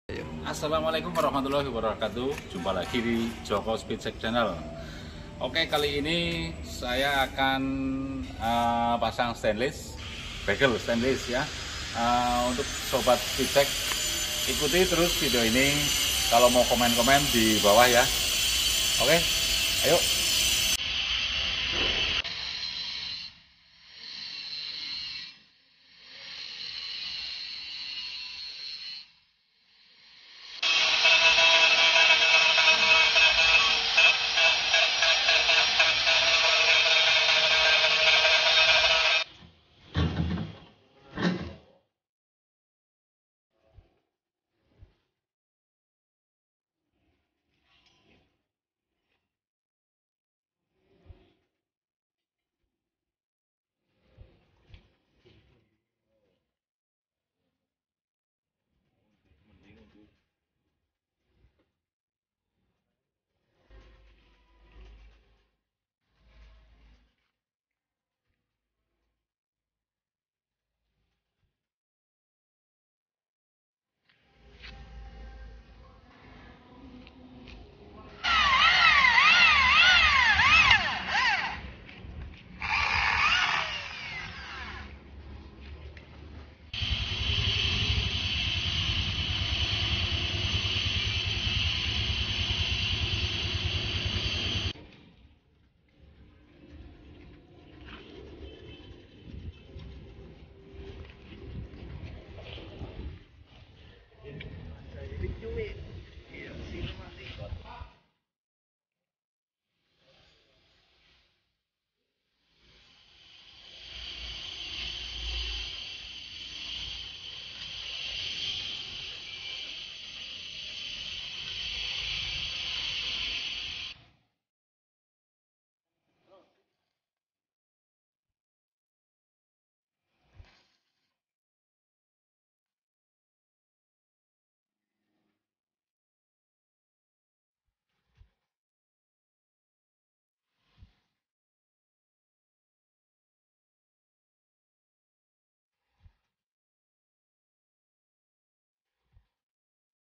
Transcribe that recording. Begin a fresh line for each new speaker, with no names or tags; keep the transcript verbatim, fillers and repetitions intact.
Ayo.
Assalamualaikum warahmatullahi wabarakatuh. Jumpa lagi di Joko Speedcheck Channel. Oke, kali ini saya akan uh, pasang stainless, bagel stainless ya. Uh, untuk sobat Speedcheck, ikuti terus video ini. Kalau mau komen-komen di bawah ya. Oke, ayo.